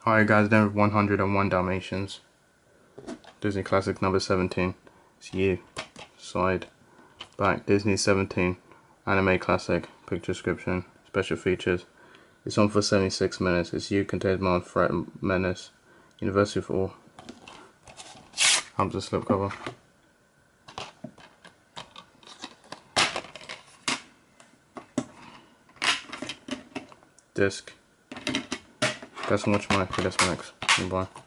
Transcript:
Alright guys, then 101 Dalmatians. Disney Classic number 17. It's you. Side. Back. Disney 17. Anime Classic. Picture description. Special features. It's on for 76 minutes. It's you. Contains mild threat and menace. University for all. How's the slipcover? Disc. Guys, so much more. Okay, that's next. Bye.